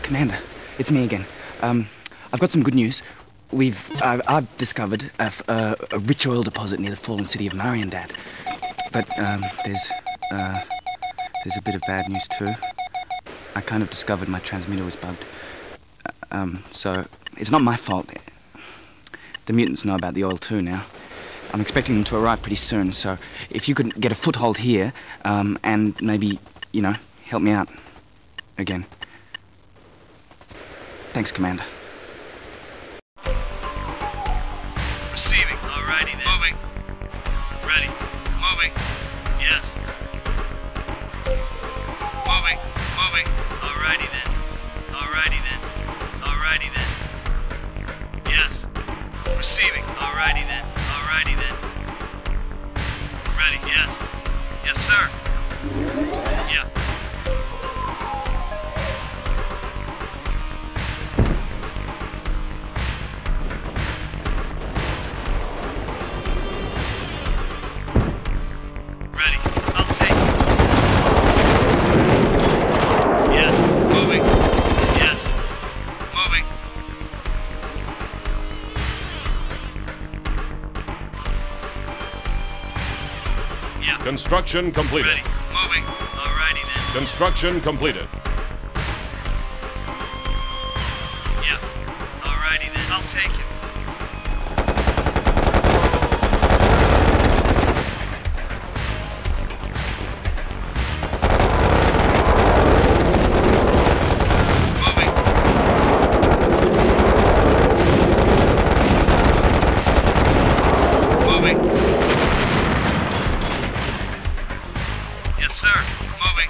Commander, it's me again. I've got some good news. I've discovered a rich oil deposit near the fallen city of Mariandad. But there's a bit of bad news too. I kind of discovered my transmitter was bugged. So it's not my fault. The mutants know about the oil too now. I'm expecting them to arrive pretty soon, so if you could get a foothold here, and maybe, you know, help me out again. Thanks, Commander. Receiving. Alrighty then. Moving. Ready. Moving. Yes. Moving. Moving. Alrighty then. Alrighty then. Alrighty then. Yes. Receiving. Alrighty then. Alrighty then. Ready. Yes. Yes, sir. Yeah. Ready. I'll take it. Yes. Moving. Yes. Moving. Yeah. Construction completed. Ready. Moving. Alrighty then. Construction completed. Yeah. Alrighty then. I'll take it. Moving. Moving. Yes, sir. Moving.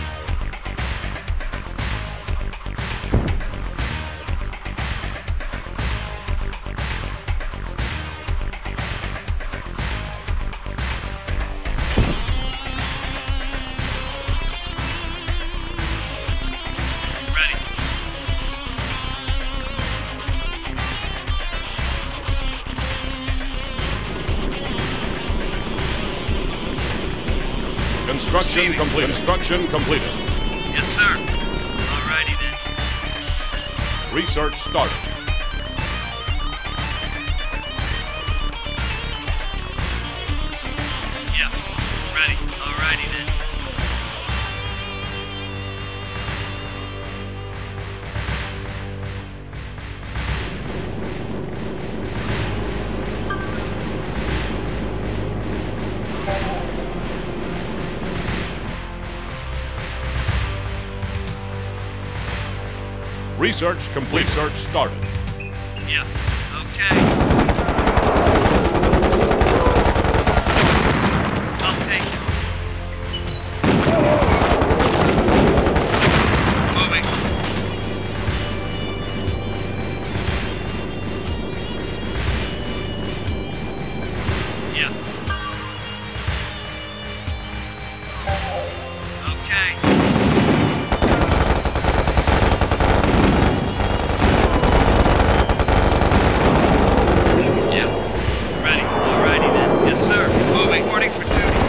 Ready. Construction complete. Construction completed. Yes, sir. Alrighty then. Research started. Yeah. Ready. Alrighty then. Research complete. Research started. Yeah. Okay. I'll take it. Moving. Yeah. Okay. Ready. Alrighty then. Yes, sir. Moving. Reporting for duty.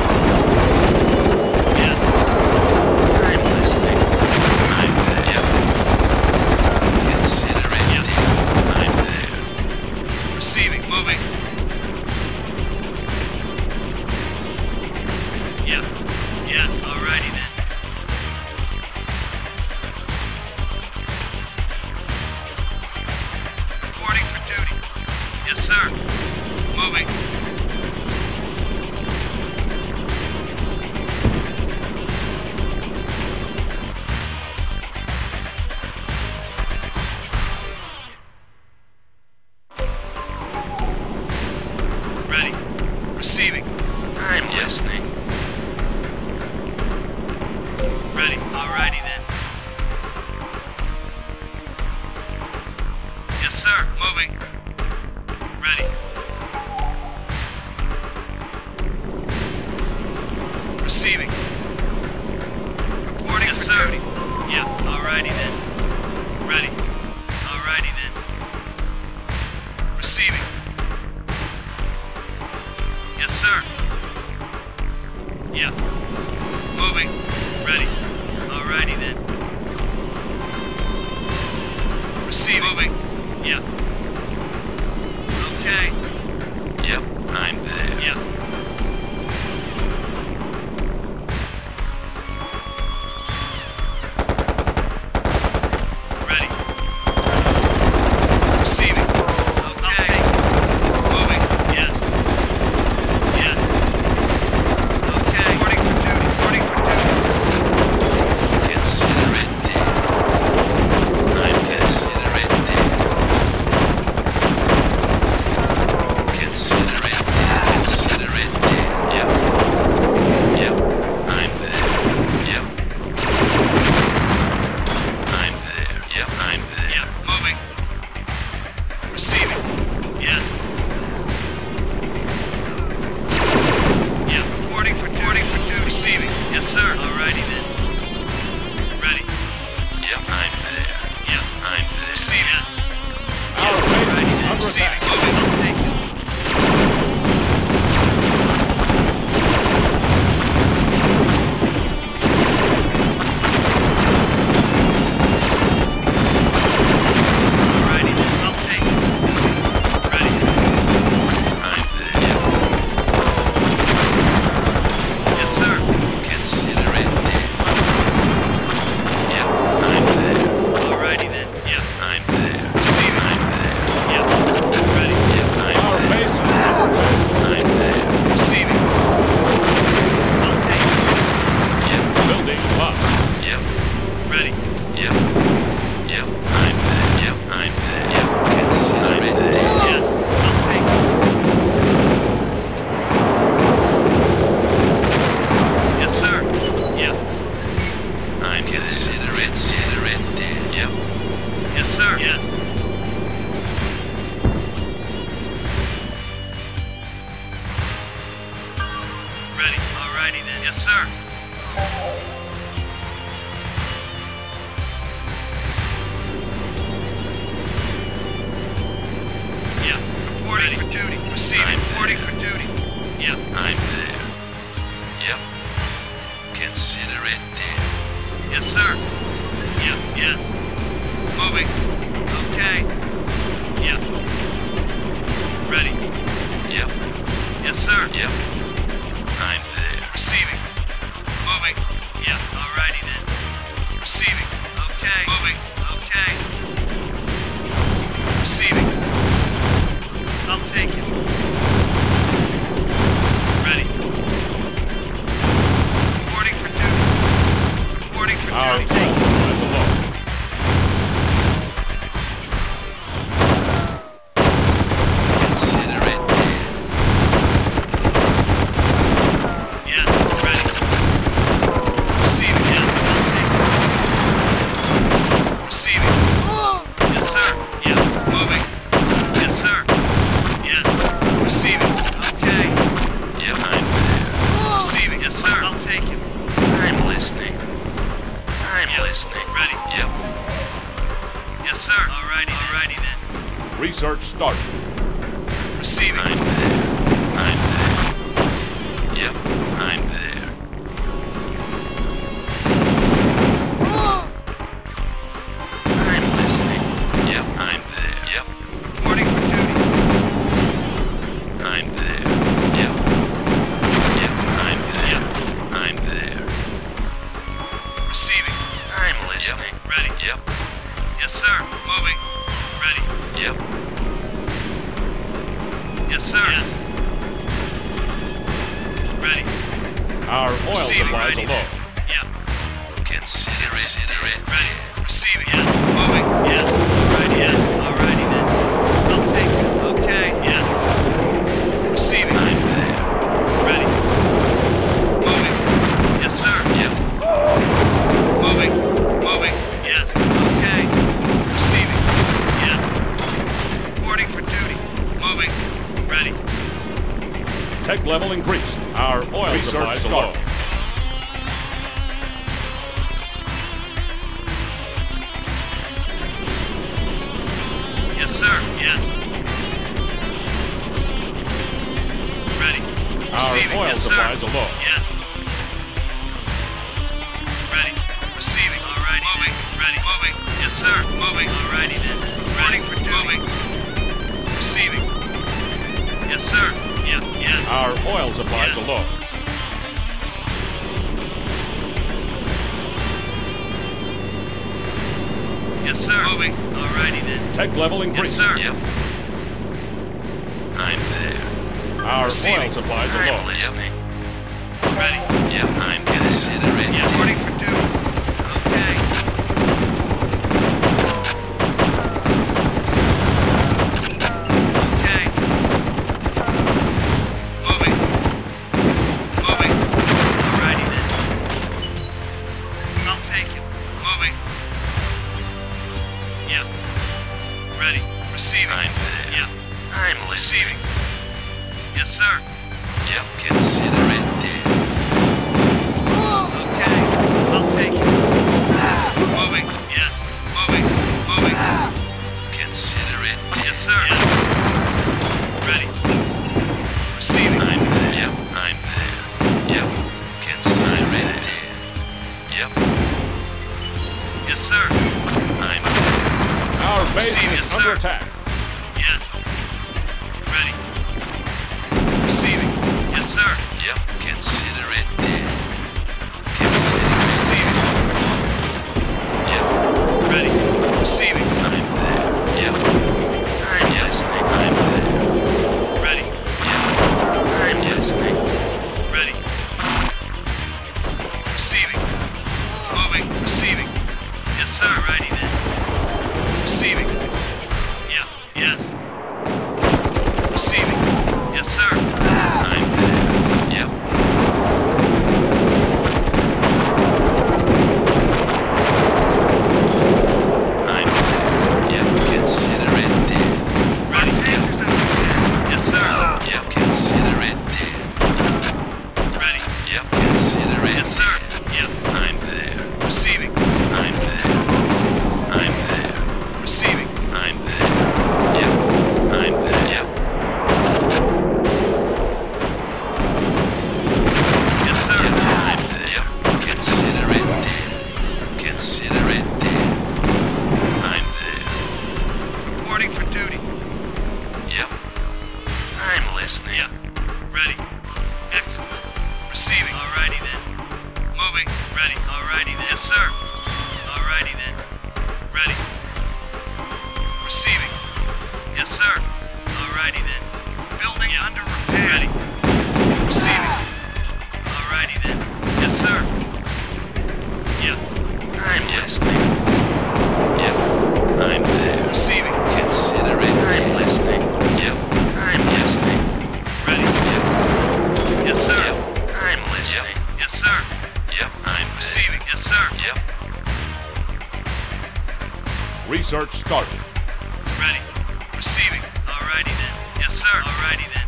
Yes. I'm listening. I'm there. Yep. Consider it. Yep. I'm there. Receiving. Moving. Yeah. Yes. Alrighty then. Reporting for duty. Yes, sir. Moving. Ready. Receiving. I'm listening. Ready. Alrighty then. Yes, sir. Moving. Ready. Receiving. Reporting. Yes, sir. Yeah. Alrighty then. Ready. Alrighty then. Receiving. Yes, sir. Yeah. Moving. Ready. Alrighty then. Receiving. Moving. Yeah. Okay. Yep, I'm there. Yeah. Ready. Receiving. Okay. Moving. Yes. Yes. Okay. Reporting for duty. Reporting for duty. Consider it dead. I'm consider it dead. Consider it dead. Consider it dead. Yep. Yep. I'm there. Yep. I'm there. Yep. I'm there. Yeah. Moving. Receiving. Yes. Yeah. Reporting for duty. Receiving. Yes, sir. Alrighty then. Ready. Yep. I'm there. Yeah. I'm there. Receive. Yes. Our base Ready is then. under Receiving. attack. Moving. I'll take it. Alrighty then. I'll take it. Ready. I'm there. Yep. Yes, sir. Consider it dead. Yep. I'm there. Alrighty then. Yeah. I'm there. Receiving. I'm there. Yeah. Ready. Yep. I'm Our there. base is under attack. I'm there. Receiving. I'll take it. Yep. Building lost. Yep. Ready. Yep. Yep. I'm there. Yep. I'm there. Yep. Consider it dead. Yes. I'll take it. Yes, sir. Yeah. I'm consider it dead. Yep. Yes, sir. Yes. Ready. Alrighty then. Yes, sir. Yeah. Reporting for duty. Receiving. I'm Reporting for duty. Yeah. I'm there. Yep. Consider it dead. Yes, sir. Yeah. Yes. Moving. Okay. Yeah. Ready. Yep. Yes, sir. Yep. I'm there. Receiving. Moving. Yeah. Alrighty then. Receiving. Okay. Moving. Okay. Receiving. I'll take it. Ready. Reporting for duty. Reporting for Our duty. oil Take it. supplies are low. Consider it dead. Yes. Ready. Receiving. Yes. I'll take it. Receiving. Yes, sir. Yeah. Moving. Yes, sir. Yes. Receiving. Okay. Yep. I'm there. Receiving. Yes, sir. I'll take it. I'm listening. I'm Yep. listening. Ready. Yep. Yes, sir. Alrighty. Alrighty then. Research started. Receiving. I'm there. I'm there. Yep. I'm there. I'm listening. Yep. I'm there. Yep. Reporting for duty. I'm there. Yep. Yep. I'm there. Yep. I'm there. Receiving. I'm listening. Ready. Yep. Yes, sir. Moving. Ready. Yep. Yes, sir. Yes. Ready. Our oil Receiving. supplies Ready are low. then. Yeah. Consider it Ready. dead. Receiving. Yes. Moving. Yes. Alrighty. Yes. Alrighty then. I'll take it. Okay. Yes. Receiving. I'm there. Ready. Moving. Yes, sir. Yep. Moving. Moving. Yes. Okay. Receiving. Yes. Reporting for duty. Moving. Ready. Tech level increased. Our oil Research supplies are low. started. Yes, sir. Yes. Ready. Our Receiving. oil Yes, sir. supplies are low. Yes. Ready. Receiving. Alrighty. Moving. Ready. Moving. Yes, sir. Moving. Alrighty then. Our oil supplies are low. Yes, sir. Moving. Alrighty then. Tech level increased. Yes, sir. Yep. I'm there. Our Receiving. oil supplies are I'm low. listening. Ready. Yep, I'm considering. Yeah, reporting for duty. Okay. Okay. Moving. Moving. Alrighty then. I'll take it. Moving. Yeah. Ready. Receiving. I'm there. Yeah. I'm listening. Yes, sir. Yep, consider it dead. Okay. I'll take it. Moving. Yes. Moving. Moving. Consider it dead. Yes, sir. Yes. Ready. Receiving. I'm there. Yep, I'm there. Yep, consider it dead. Yep, Yes, sir. I'm there. Our base Receiving, is yes, under sir. attack. Yes. Ready. Receiving. Yes, sir. Yep, consider it dead. Consider it Receiving. Yep, Ready. Receiving. I'm there. Yep, I'm listening. I'm there. Ready. Yep, I'm listening. Ready. Receiving. Moving. Receiving. Yes, sir. Righty then. Receiving. Yeah. Yes. Receiving. Yes, sir. I'm there. Yep, I'm there. Yep, consider it dead. Ready. Yes, sir. Yep, consider it dead. Ready. Yep, consider it Yes, sir. dead. Yep. I'm there. Receiving. I'm there. I'm there. Receiving. I'm there. Yep, I'm there. Yep, Yes, sir. yep, I'm there. Yep, consider it dead. Consider it dead. I'm there. Reporting for duty. Yep, I'm listening. Yeah. Ready. Excellent. Receiving. Alrighty then. Moving. Ready. Alrighty then. Yes, sir. Alrighty then. Ready. Receiving. Yes, sir. Alrighty then. Building under repair. Ready. Receiving. Alrighty then. Yes, sir. Yeah. I'm listening. Yep, I'm there. Receiving. Consider it. I'm listening. Yep, I'm listening. Ready. Yep, Yes, sir. yep, I'm listening. Yes, sir. Yep, I'm there. Receiving. Yes, sir. Yep, Research started. Ready. Receiving. Alrighty then. Yes, sir. Alrighty then.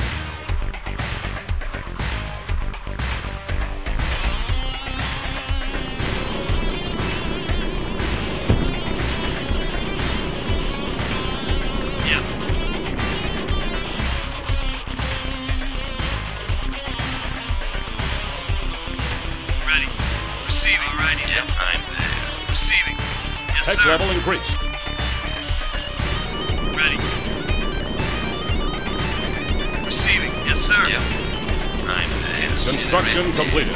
Yeah. Ready. Receiving. Alrighty yep, then. I'm there. Receiving. Yes, Tech sir. level increased. Ready. Receiving. Yes, sir. Yep, I'm there. Consider Construction it dead. completed.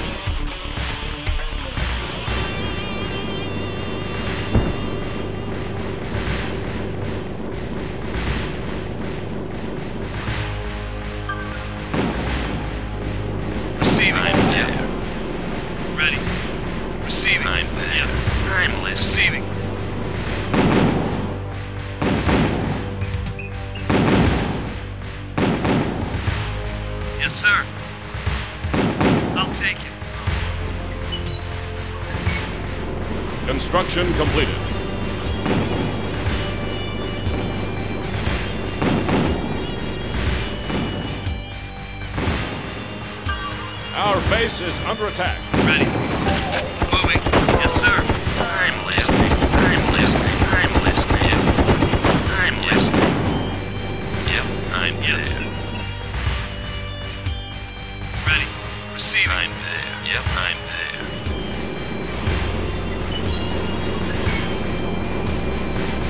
Receiving. I'm there. Ready. Receiving. I'm there. Yeah. I'm listening. Receiving. Yes, sir. I'll take it. Construction completed. Our base is under attack. Ready. Moving. Yes, sir. I'm listening. I'm listening. I'm listening. I'm listening. Yep, I'm there. Ready. Receiving. I'm there. Yep, I'm there.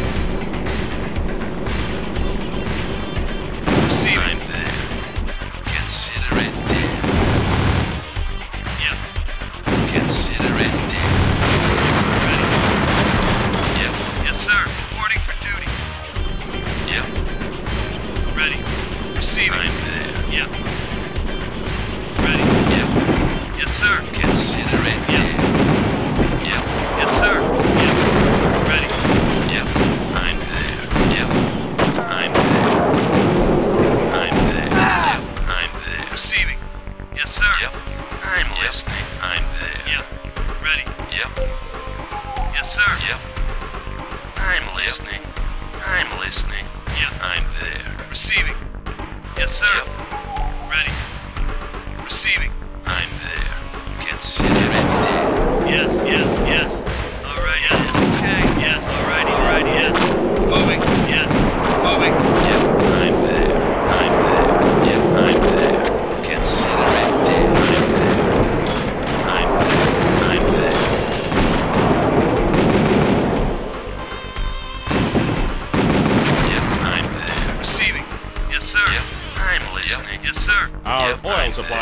Receiving. I'm there.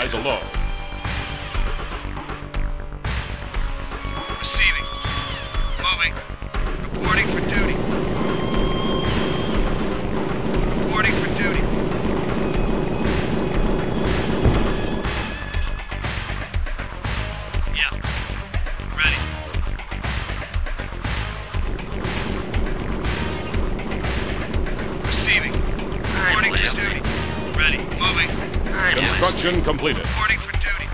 supplies alone. Receiving. Moving. Reporting for duty. Reporting for duty. Yeah. Ready. Receiving. Reporting for duty. Ready. Moving. Construction completed. Reporting for duty.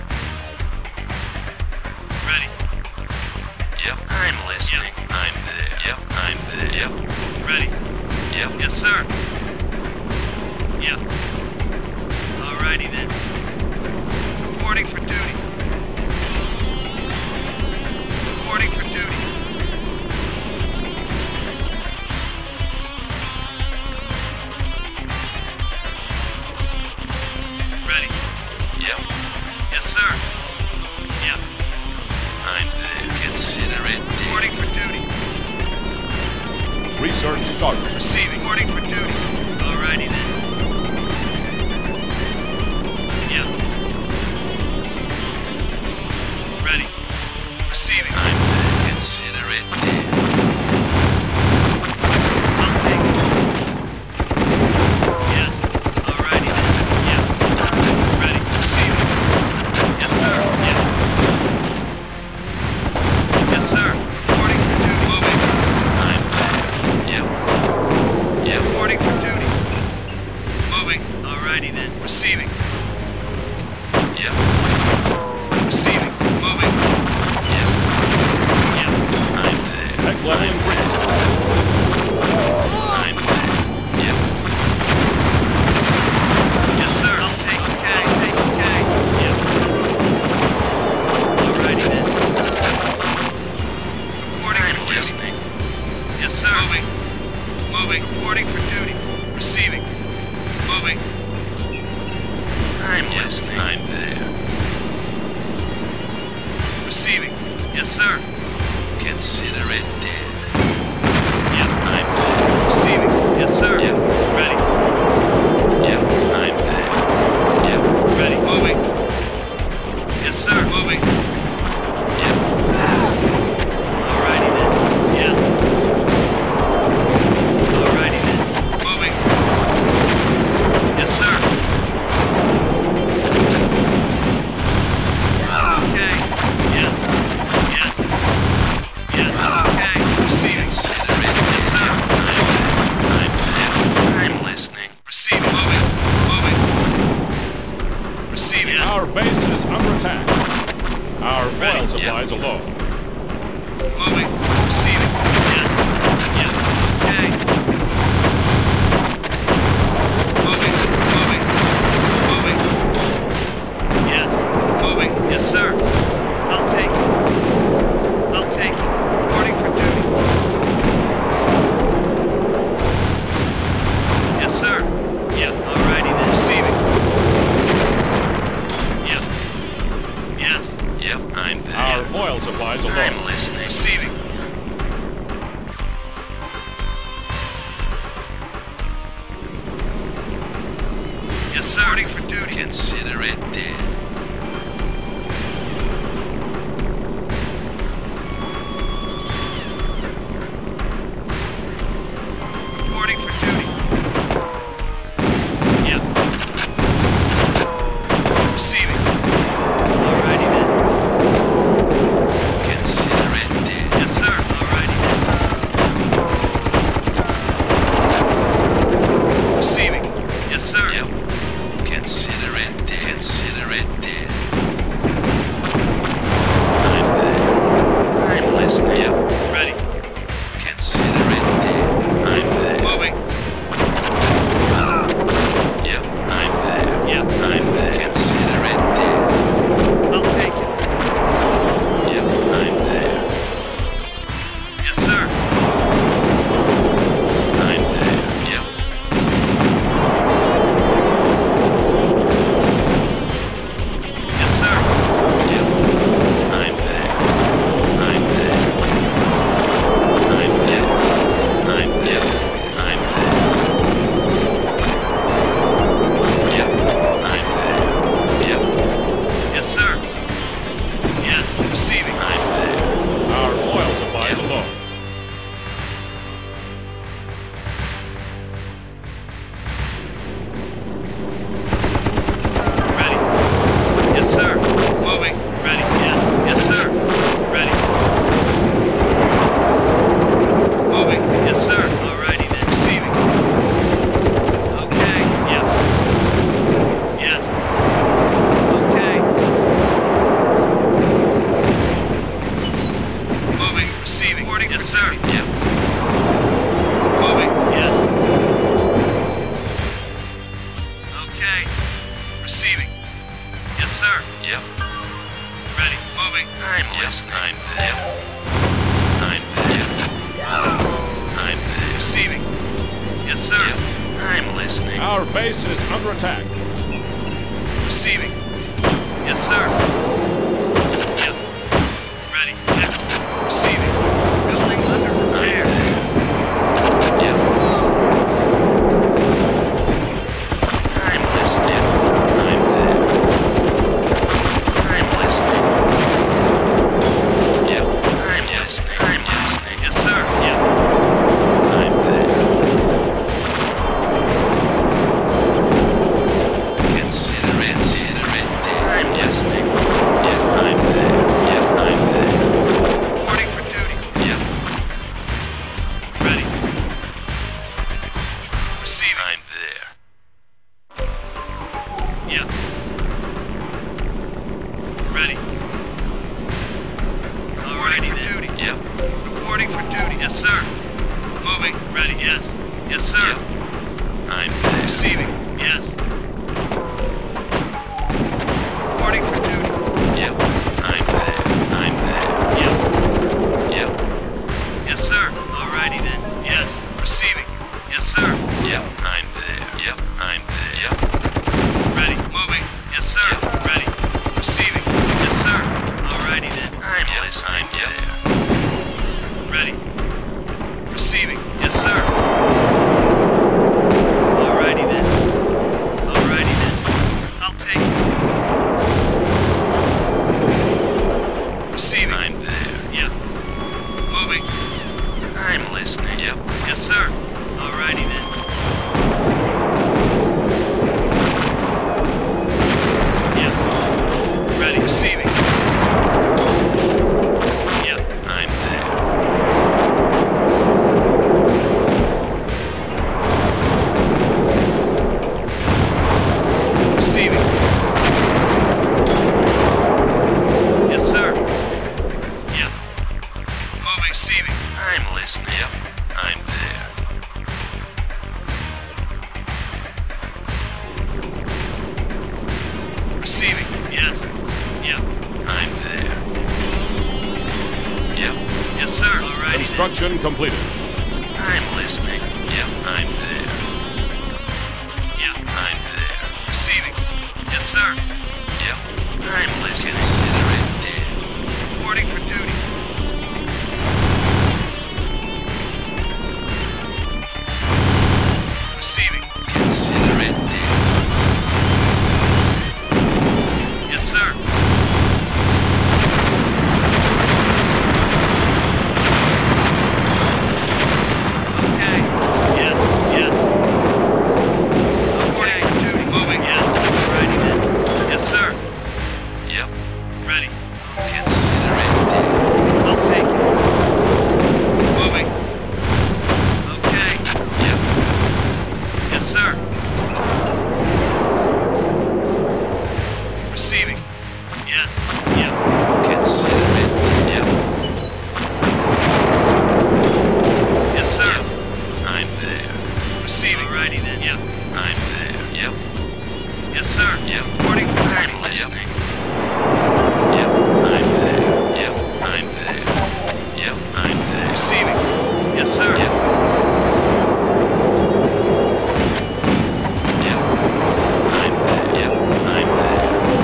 Ready. Yep, I'm listening. Yep. I'm there. Yep, I'm there. Yep, Ready. yep. Yes, sir. Yeah. Alrighty then. Reporting for duty. Reporting for duty. Ready. Yep, Yes, sir. Yeah. I'm there. Consider it dead. Reporting for duty. Research started. Receiving. Reporting for duty. Alrighty then. Yeah. Ready. Receiving. I'm there. Consider it dead. I'll take it. Yes. Alrighty then. Yeah. Ready. Receiving. Yes, sir. Yeah. Yes, sir. Reporting for duty. Moving. I'm there. Yep, yep. Reporting for duty. Moving. Alrighty then. Receiving. Yep, Receiving. Moving. yep. Yeah. I'm there. Tech level increased. I'm there. Yep, Yes, sir. I'll take it. Okay. Take it. Okay. Yeah. Alrighty then. Reporting I'm for duty. listening. Yes, sir. Moving. Moving. Reporting for duty. Receiving. Moving. I'm listening. I'm there. Receiving. Yes, sir. Consider it dead. Yeah. I'm there. Receiving. Yes, sir. Yeah. Ready. Yep, I'm there. Yep, Ready. Moving. Yes, sir. Moving. yep. Alrighty then. Yes. Alrighty then. Moving. Yes, sir. Okay. Yes. Yes. Yes. Okay. Base is under attack. Receiving. Yes, sir. Yep. Ready. Excellent. Receiving. Building under repair. Yep. I'm listening. I'm there. I'm listening. Yep. I'm listening. I'm listening. Yes, sir. Yep. I'm there. Consider it. I'm listening. Yeah, I'm there. Yeah, I'm there. Reporting for duty. Yeah, Ready. Receiving. I'm there. Yep. Ready. Alrighty then. Duty. Yeah, Reporting for duty. Yes, sir. Moving. Ready. Yes. Yes, sir. yeah, I'm there. Receiving. Yes. Reporting for duty. Yeah, I'm there. I'm there. Yep. Yeah, Yes, sir. Alrighty then. Yes. Receiving. Yes, sir. yeah, I'm there. Yeah, I'm there. Yeah, Ready. Moving. Yes, sir. Ready. Receiving. Yes, sir. Alrighty then. I'm listening. Yeah, Ready. Receiving. Yes, sir. Alrighty then. Alrighty then. I'll take it. Receiving. I'm there. Yep. Moving. I'm listening. Yeah, Yes, sir. Alrighty then. Yep. Ready. Receiving. Yep. I'm there. Receiving. Yes, sir. Yep. Moving. Receiving. I'm listening. Yeah, I'm there. Receiving. Yes. Yep. I'm there. Yeah, Yes, sir. Alrighty. Construction completed. I'm listening. Yeah, I'm there. Yep. I'm there. Receiving. Yes, sir. Yeah, I'm listening. Consider it dead. Reporting for duty. Receiving. Consider it dead. Yes, sir. Okay. Yes. Yes. Okay. Duty. Moving. Yes. Alrighty then. Yes, sir. Yep, Ready. consider it dead. I'll take it. Moving. Okay. Yep, Yes, sir. Receiving. Yes. Yep. consider it dead. Yep, Yes, sir. yep, I'm there. Receiving. Alrighty then. Yep. I'm there. Yep, Yes, sir. yep, Reporting. I'm listening. Yep, I'm there. Yep, I'm there. Yep, I'm there. Receiving. Yes, sir. Yep, yep, I'm there. Yep, I'm there.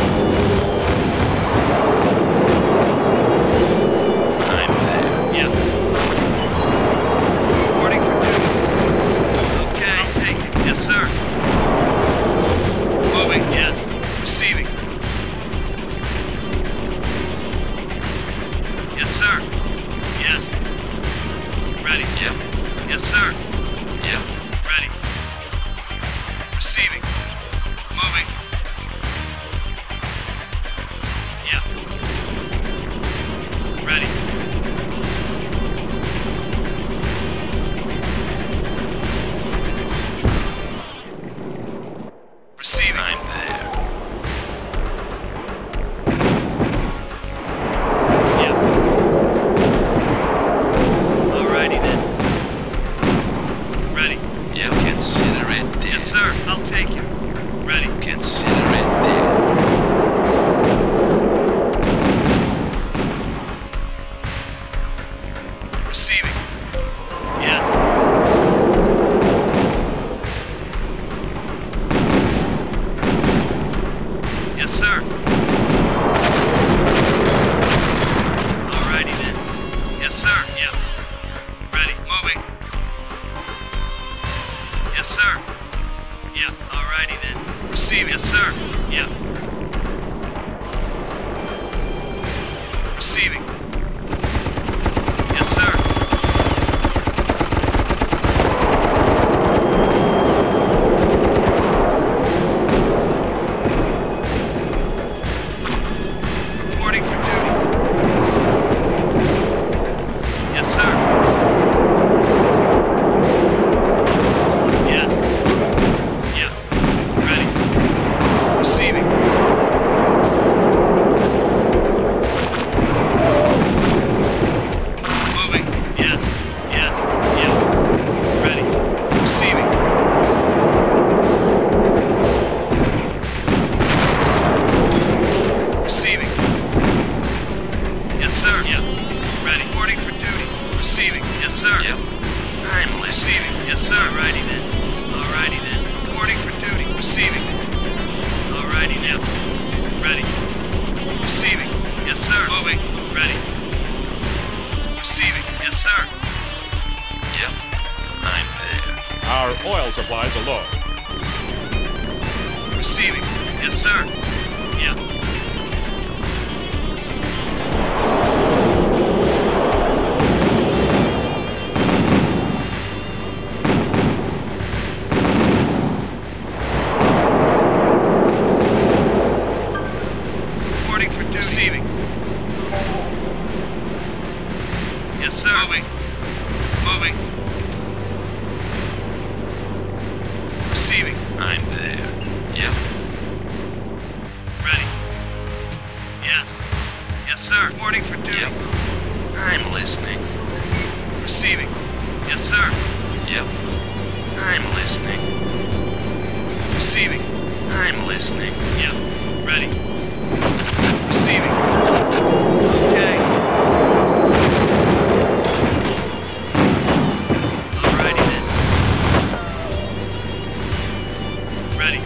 I'm there. Yep. Reporting for duty. Okay. I'll take it. Yes, sir. Moving. Yes. Receiving. Yes, sir. Yes. Ready. Yep, Yes, sir. yep, Ready. Receiving. Moving. Yeah. Ready. Receiving. I'm there. Yeah. Alrighty then. sir. Yep. I'm listening. Receiving. Yes, sir. Alrighty then. Alrighty then. Reporting for duty. Receiving. Alrighty now. Ready. Receiving. Yes, sir. Moving. Ready. Receiving. Yes, sir. Yep. I'm there. Our oil supplies are low. Receiving. Yes, sir. Yeah. Reporting for duty. Receiving. Yes, sir. Moving. Moving. Receiving. I'm there. Yep. Ready. Yes. Yes, sir. Reporting for duty. Yep. I'm listening. Receiving. Yes, sir. Yep. I'm listening. Receiving. I'm listening. Yeah. Ready. Receiving. Okay. Alrighty then. Ready.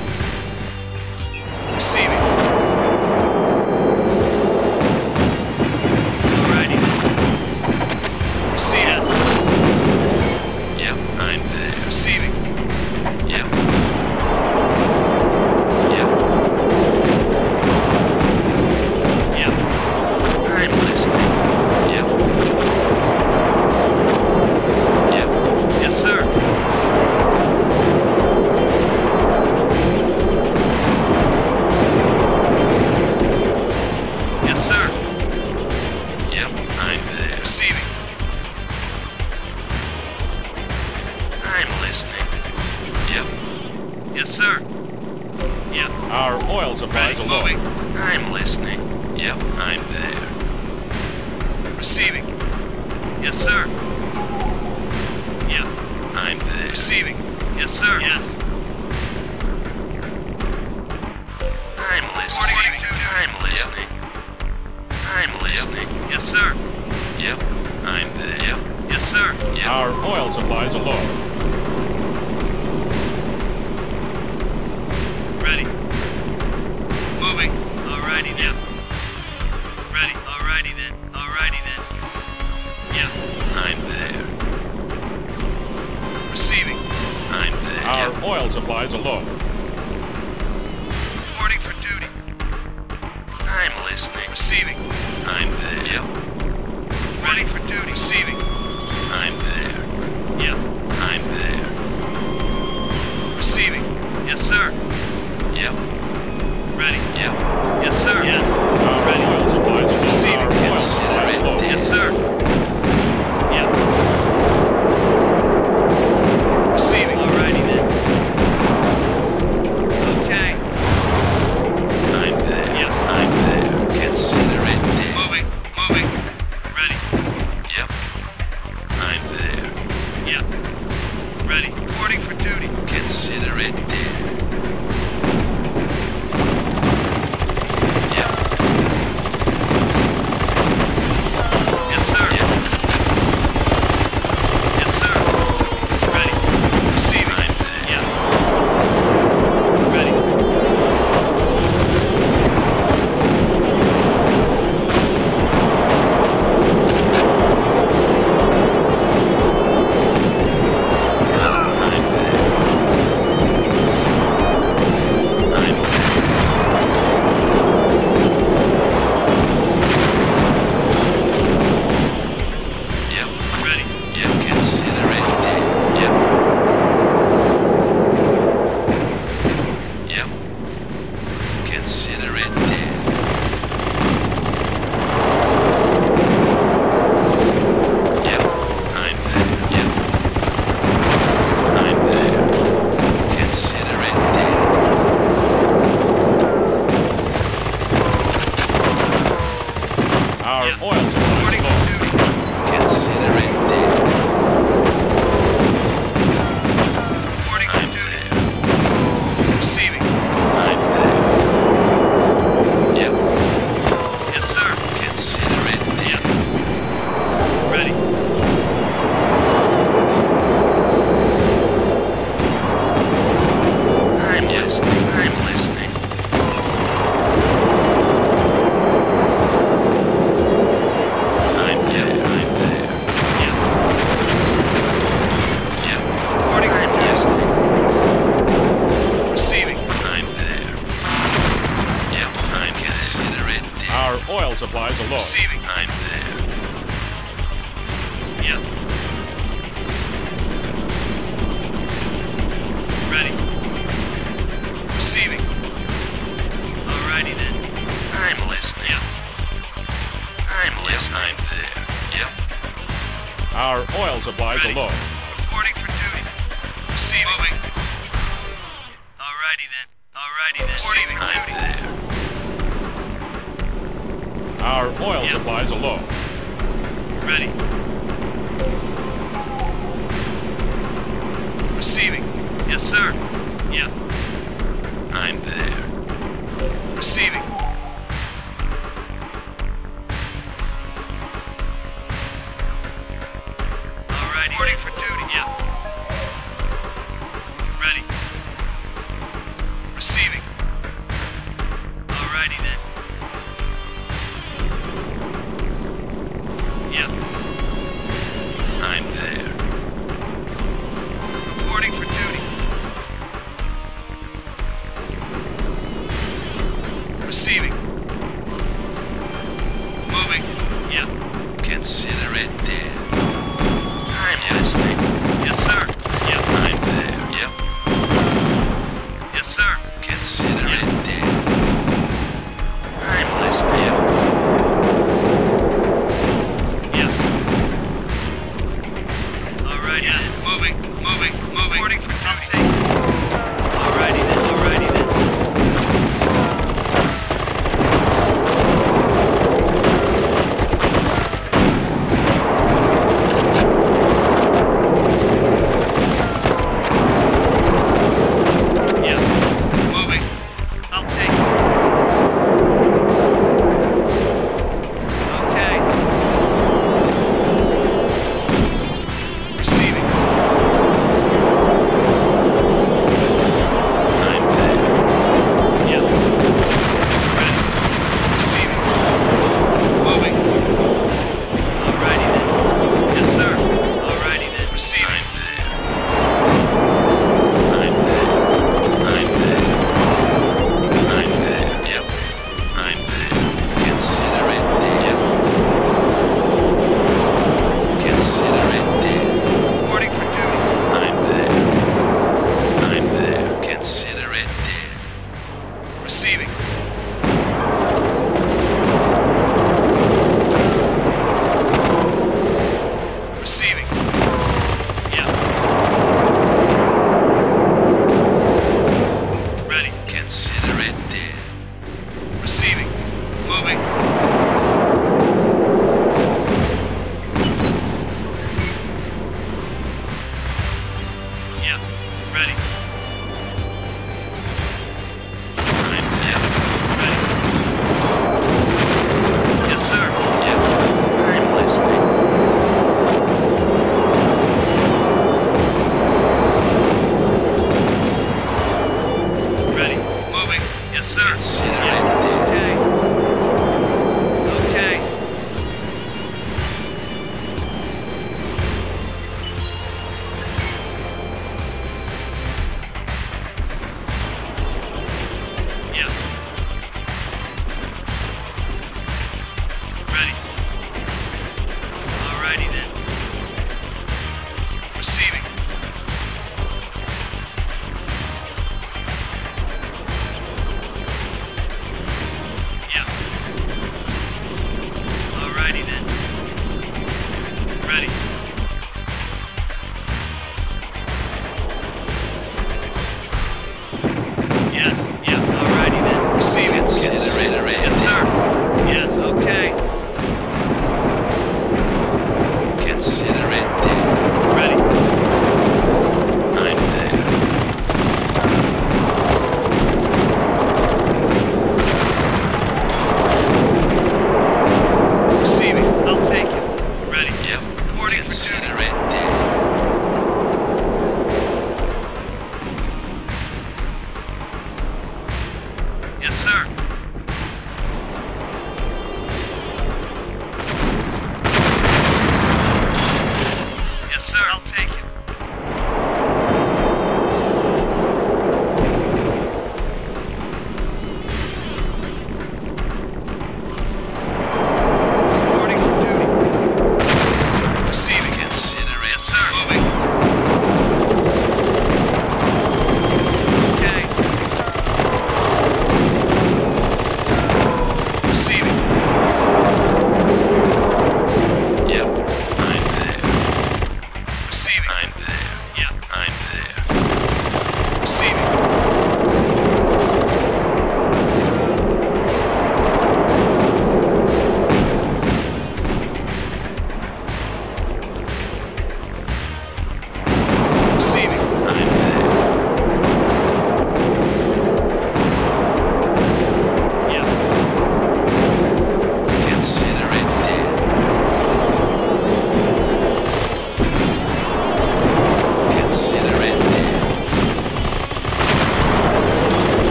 Receiving. Alrighty then. Receive. Yep. I'm there. Receiving. Yep. Yep. Yeah. I'm listening. Yep. Yep. Yes, sir. Yes, sir. Yep. I'm there. Receiving. I'm listening. Yep. Yes, sir. Yeah. Our oil supplies Ready. are low. Moving. I'm listening. Yep. I'm there. Receiving. Yes, sir. Yeah. I'm there. Receiving. Yes, sir. Yes. I'm listening. I'm listening. I'm listening. Yes, sir. Yep. I'm there. Yep. Yes, sir. Yep. Our oil supplies are low. Ready. Moving. Alrighty then. Ready. Alrighty then. Alrighty then. Yeah. I'm there. Receiving. I'm there. Our Yep. oil supplies are low. Reporting for duty. I'm listening. Receiving. I'm there. Yep. Reporting for duty. Receiving. I'm there. Yeah. I'm there. Receiving. Yes, sir. Yep. Ready. Yep. Yes, sir. Yes. Our Ready. oil supplies are low. Receiving. Our oil supplies are low. Yes, sir. Yeah. Receiving. Alrighty then. Okay. I'm there. Yep. I'm there. Consider it dead. Moving. Moving. Ready. Yep. I'm there. Yeah. Ready. Reporting for duty. Consider it dead. Yep. Yes, sir. Yep. Yes, sir. Ready. Receiving. I'm there. Yeah. Ready. I'm there. Our oil supplies are low. Reporting for duty. Receiving. Moving. Alrighty then. Alrighty then. Reporting for duty. Our oil supplies are low. Ready. Receiving. Yes, sir. Yeah. I'm there. Receiving. Alright, reporting for duty. Yeah. Ready. Receiving. Alrighty then. Yeah. I'm there. Reporting for duty. Receiving. Moving. Yeah. Consider it dead. I'm listening. Yes, sir. Yeah. I'm there. Yep. Yes, sir. Consider it dead. I'm listening. Yeah. All right. Yes. Moving. Moving. Moving. Reporting for duty.